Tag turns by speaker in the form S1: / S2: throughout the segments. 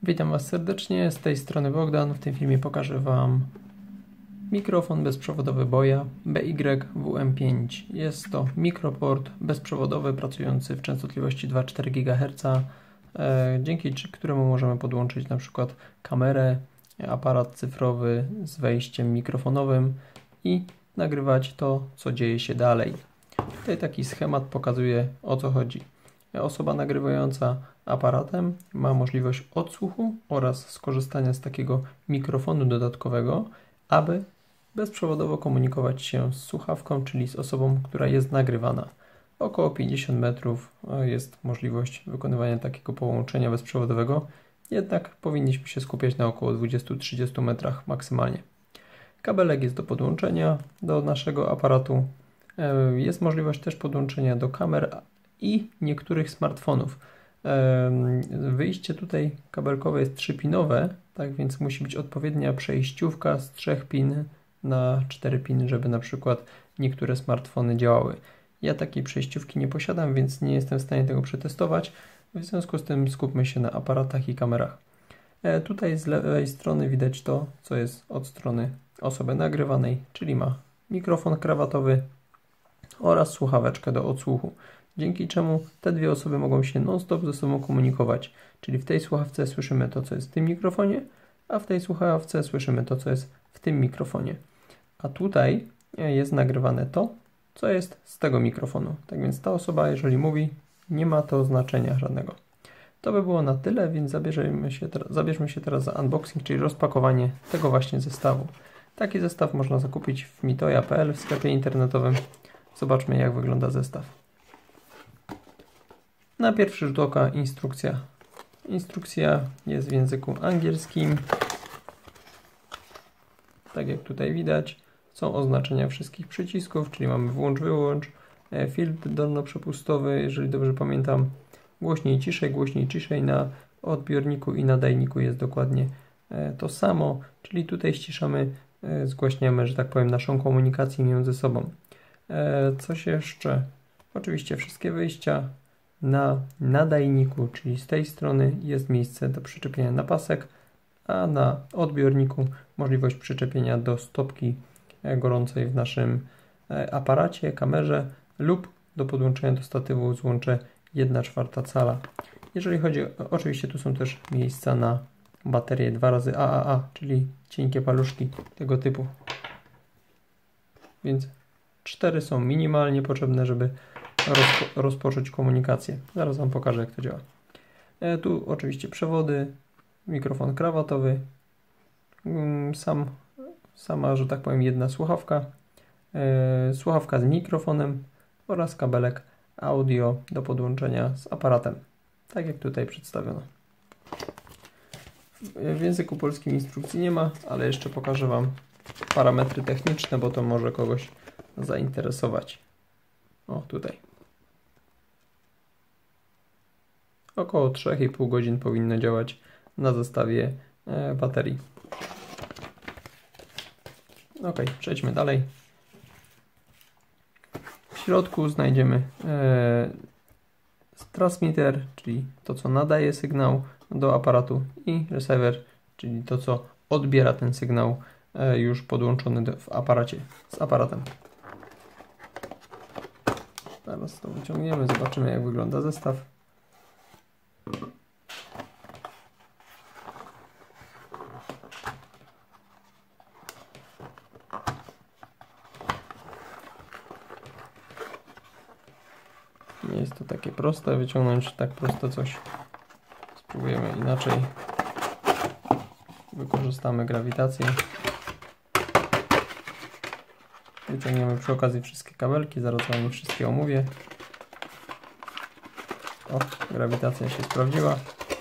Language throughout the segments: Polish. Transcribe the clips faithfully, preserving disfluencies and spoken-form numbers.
S1: Witam Was serdecznie, z tej strony Bogdan. W tym filmie pokażę Wam mikrofon bezprzewodowy Boya B Y W M pięć. Jest to mikroport bezprzewodowy pracujący w częstotliwości dwa przecinek cztery gigaherca, e, dzięki któremu możemy podłączyć na przykład kamerę, aparat cyfrowy z wejściem mikrofonowym i nagrywać to, co dzieje się dalej. Tutaj taki schemat pokazuje, o co chodzi. Osoba nagrywająca aparatem ma możliwość odsłuchu oraz skorzystania z takiego mikrofonu dodatkowego, aby bezprzewodowo komunikować się z słuchawką, czyli z osobą, która jest nagrywana. Około pięćdziesiąt metrów jest możliwość wykonywania takiego połączenia bezprzewodowego, jednak powinniśmy się skupiać na około dwudziestu do trzydziestu metrach maksymalnie. Kabelek jest do podłączenia do naszego aparatu. Jest możliwość też podłączenia do kamer i niektórych smartfonów. Wyjście tutaj kabelkowe jest trzypinowe, tak więc musi być odpowiednia przejściówka z trzech pin na cztery piny, żeby na przykład niektóre smartfony działały. Ja takiej przejściówki nie posiadam, więc nie jestem w stanie tego przetestować. W związku z tym skupmy się na aparatach i kamerach. Tutaj z lewej strony widać to, co jest od strony osoby nagrywanej, czyli ma mikrofon krawatowy oraz słuchaweczkę do odsłuchu, dzięki czemu te dwie osoby mogą się non-stop ze sobą komunikować. Czyli w tej słuchawce słyszymy to, co jest w tym mikrofonie, a w tej słuchawce słyszymy to, co jest w tym mikrofonie. A tutaj jest nagrywane to, co jest z tego mikrofonu. Tak więc ta osoba, jeżeli mówi, nie ma to znaczenia żadnego. To by było na tyle, więc zabierzmy się, zabierzmy się teraz za unboxing, czyli rozpakowanie tego właśnie zestawu. Taki zestaw można zakupić w mitoja kropka p l w sklepie internetowym. Zobaczmy, jak wygląda zestaw. Na pierwszy rzut oka instrukcja. Instrukcja jest w języku angielskim. Tak jak tutaj widać, są oznaczenia wszystkich przycisków, czyli mamy włącz, wyłącz, filtr dolnoprzepustowy, jeżeli dobrze pamiętam, głośniej, ciszej, głośniej, ciszej. Na odbiorniku i nadajniku jest dokładnie to samo, czyli tutaj ściszamy, zgłaśniamy, że tak powiem, naszą komunikację między sobą. Coś jeszcze? Oczywiście wszystkie wyjścia. Na nadajniku, czyli z tej strony, jest miejsce do przyczepienia na pasek, a na odbiorniku możliwość przyczepienia do stopki gorącej w naszym aparacie, kamerze lub do podłączenia do statywu złącze jedna czwarta cala. Jeżeli chodzi, oczywiście tu są też miejsca na baterię dwa razy A A A, czyli cienkie paluszki tego typu. Więc cztery są minimalnie potrzebne, żeby rozpo rozpocząć komunikację. Zaraz Wam pokażę, jak to działa. E, tu oczywiście przewody, mikrofon krawatowy, sam, sama, że tak powiem, jedna słuchawka, e, słuchawka z mikrofonem oraz kabelek audio do podłączenia z aparatem. Tak jak tutaj przedstawiono. W języku polskim instrukcji nie ma, ale jeszcze pokażę Wam parametry techniczne, bo to może kogoś zainteresować. O, tutaj. Około trzy i pół godzin powinno działać na zestawie e, baterii. Ok, przejdźmy dalej. W środku znajdziemy e, transmitter, czyli to, co nadaje sygnał do aparatu, i receiver, czyli to, co odbiera ten sygnał e, już podłączony do, w aparacie z aparatem. Zaraz to wyciągniemy, zobaczymy, jak wygląda zestaw. Nie jest to takie proste, wyciągnąć tak prosto coś. Spróbujemy inaczej. Wykorzystamy grawitację. Wyciągniemy przy okazji wszystkie kabelki, zaraz Wam wszystkie omówię. O, grawitacja się sprawdziła.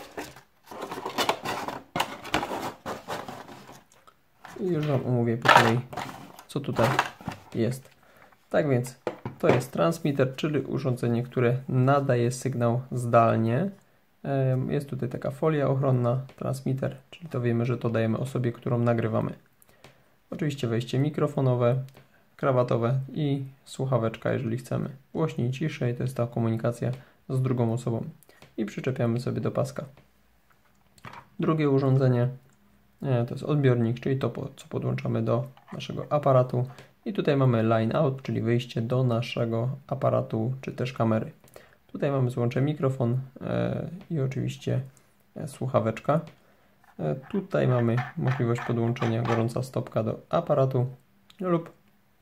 S1: I już Wam omówię po kolei, co tutaj jest. Tak więc to jest transmitter, czyli urządzenie, które nadaje sygnał zdalnie. Jest tutaj taka folia ochronna, transmitter, czyli to wiemy, że to dajemy osobie, którą nagrywamy. Oczywiście wejście mikrofonowe, krawatowe i słuchaweczka, jeżeli chcemy. Głośniej, ciszej, to jest ta komunikacja z drugą osobą. I przyczepiamy sobie do paska. Drugie urządzenie to jest odbiornik, czyli to, co podłączamy do naszego aparatu. I tutaj mamy line out, czyli wyjście do naszego aparatu, czy też kamery. Tutaj mamy złącze mikrofon i oczywiście słuchaweczka. Tutaj mamy możliwość podłączenia gorąca stopka do aparatu lub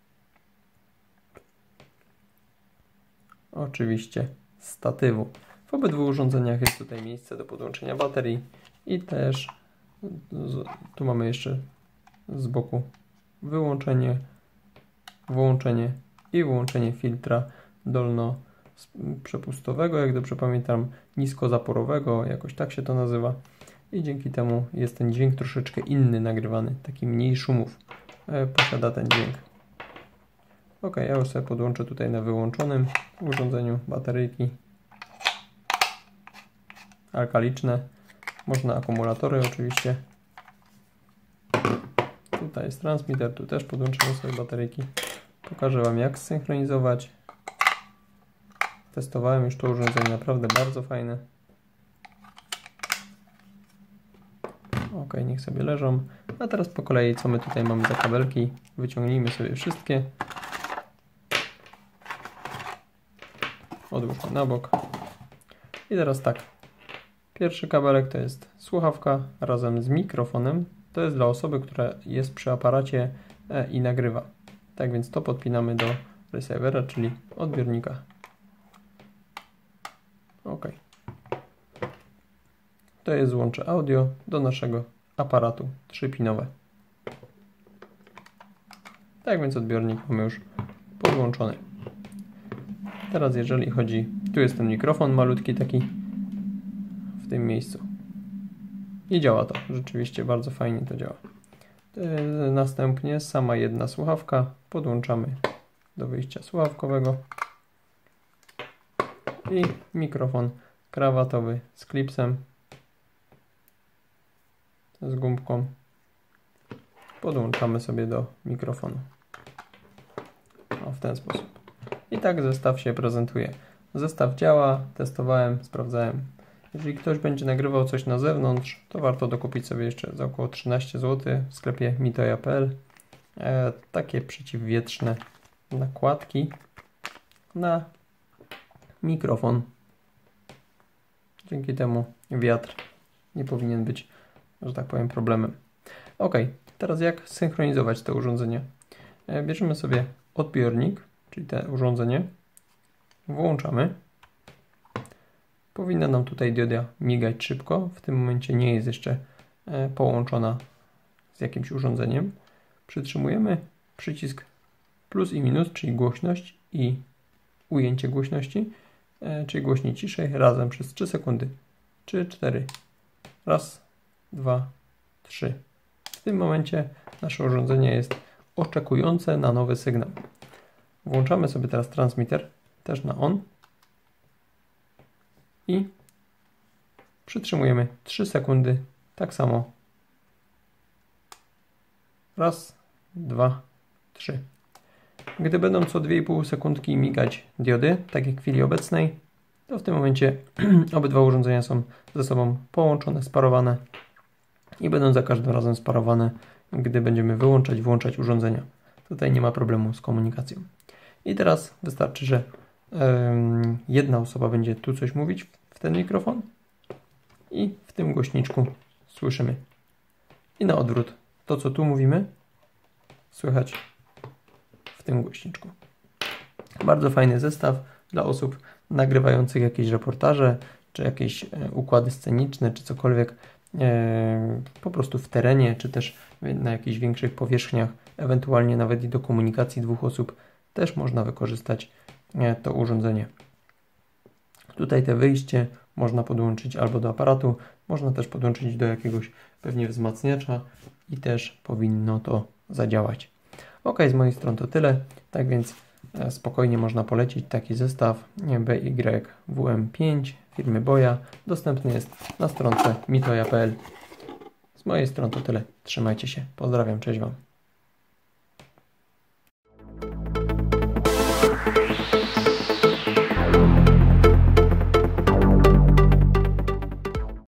S1: oczywiście statywu. W obydwu urządzeniach jest tutaj miejsce do podłączenia baterii i też tu mamy jeszcze z boku wyłączenie, włączenie i wyłączenie filtra dolno przepustowego, jak dobrze pamiętam, niskozaporowego, jakoś tak się to nazywa. I dzięki temu jest ten dźwięk troszeczkę inny nagrywany, taki mniej szumów e, posiada ten dźwięk. Ok, ja już sobie podłączę tutaj na wyłączonym urządzeniu bateryjki alkaliczne, można akumulatory oczywiście. Tutaj jest transmitter, tu też podłączymy sobie bateryjki. Pokażę Wam, jak zsynchronizować. Testowałem już to urządzenie, naprawdę bardzo fajne. Ok, niech sobie leżą. A teraz po kolei, co my tutaj mamy za kabelki. Wyciągnijmy sobie wszystkie. Odłóżmy na bok. I teraz tak. Pierwszy kabelek to jest słuchawka razem z mikrofonem. To jest dla osoby, która jest przy aparacie i nagrywa. Tak więc to podpinamy do receivera, czyli odbiornika. Ok. To jest złącze audio do naszego aparatu trzypinowe. Tak więc odbiornik mamy już podłączony. Teraz jeżeli chodzi, tu jest ten mikrofon malutki taki w tym miejscu. I działa to, rzeczywiście bardzo fajnie to działa. Następnie sama jedna słuchawka podłączamy do wyjścia słuchawkowego i mikrofon krawatowy z klipsem, z gumką podłączamy sobie do mikrofonu. O, w ten sposób. I tak zestaw się prezentuje. Zestaw działa, testowałem, sprawdzałem. Jeżeli ktoś będzie nagrywał coś na zewnątrz, to warto dokupić sobie jeszcze za około trzynaście złotych w sklepie mitoja kropka p l e, takie przeciwwietrzne nakładki na mikrofon. Dzięki temu wiatr nie powinien być, że tak powiem, problemem. Ok, teraz jak synchronizować to urządzenie? E, bierzemy sobie odbiornik, czyli to urządzenie, włączamy. Powinna nam tutaj dioda migać szybko. W tym momencie nie jest jeszcze e, połączona z jakimś urządzeniem. Przytrzymujemy przycisk plus i minus, czyli głośność i ujęcie głośności, e, czyli głośniej ciszej, razem przez trzy sekundy. trzy, cztery. Raz, dwa, trzy. W tym momencie nasze urządzenie jest oczekujące na nowy sygnał. Włączamy sobie teraz transmitter, też na on. I przytrzymujemy trzy sekundy, tak samo. Raz, dwa, trzy. Gdy będą co dwie i pół sekundki migać diody, tak jak w chwili obecnej, to w tym momencie obydwa urządzenia są ze sobą połączone, sparowane i będą za każdym razem sparowane, gdy będziemy wyłączać, włączać urządzenia. Tutaj nie ma problemu z komunikacją. I teraz wystarczy, że um, jedna osoba będzie tu coś mówić w ten mikrofon i w tym głośniczku słyszymy. I na odwrót, to co tu mówimy, słychać w tym głośniczku. Bardzo fajny zestaw dla osób nagrywających jakieś reportaże, czy jakieś e, układy sceniczne, czy cokolwiek e, po prostu w terenie, czy też na jakichś większych powierzchniach, ewentualnie nawet i do komunikacji dwóch osób też można wykorzystać e, to urządzenie. Tutaj te wyjście można podłączyć albo do aparatu, można też podłączyć do jakiegoś pewnie wzmacniacza i też powinno to zadziałać. Ok, z mojej strony to tyle, tak więc spokojnie można polecić taki zestaw B Y W M pięć firmy Boya. Dostępny jest na stronce mitoja kropka p l. Z mojej strony to tyle. Trzymajcie się. Pozdrawiam. Cześć Wam.